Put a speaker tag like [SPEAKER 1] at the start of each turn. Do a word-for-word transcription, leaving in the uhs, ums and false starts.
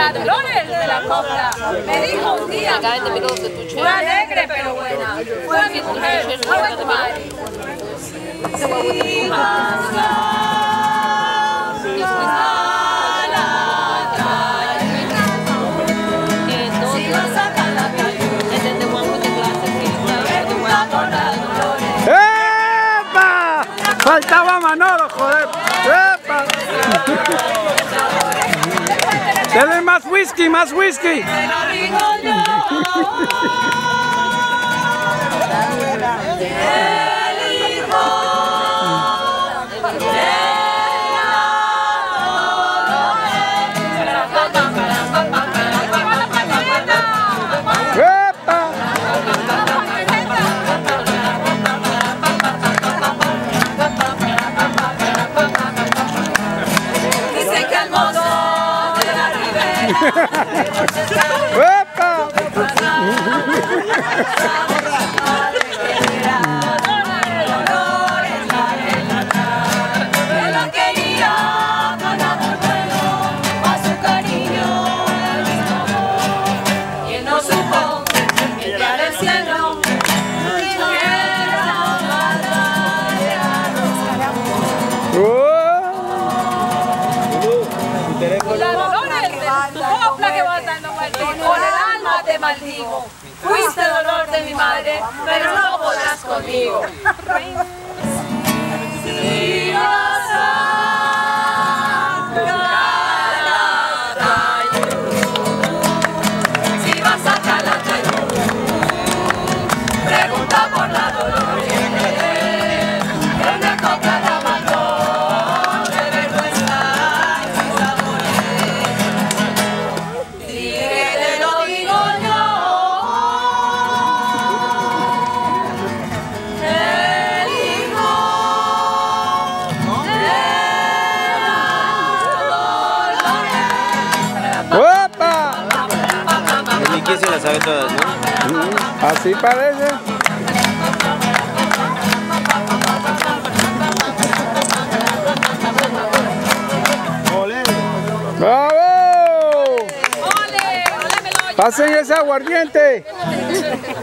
[SPEAKER 1] La Dolores de la copla me dijo un día, fue alegre pero buena, fue mi mujer, fue tu madre. Si vas a Calatayud, pregunta por la Dolores.
[SPEAKER 2] ¡Epa! Faltaba Manolo, joder. ¡Epa! Dale más whisky, más whisky.
[SPEAKER 1] Te lo digo yo. Dicen que el mozo de la ribera
[SPEAKER 2] ¡Epa!
[SPEAKER 1] que lo quería con amor bueno, a su cariño él mismo amor. Y él no supo entrar el cielo y no era la Dolores de tu copla que vas dando vueltas y con el alma te maldigo. Fuiste dolor de mi madre, pero no podrás conmigo. Si vas a Calatayud, si vas a Calatayud, pregunta por la Dolores, que una copla la mandó de vergüenza y sin sabores. Dile que te lo digo yo.
[SPEAKER 3] ¿Quién se las sabe todas, no?
[SPEAKER 2] Así parece. ¡Bravo!
[SPEAKER 1] ¡Ole! ¡Ole, Meloya!
[SPEAKER 2] ¡Pasen ese aguardiente!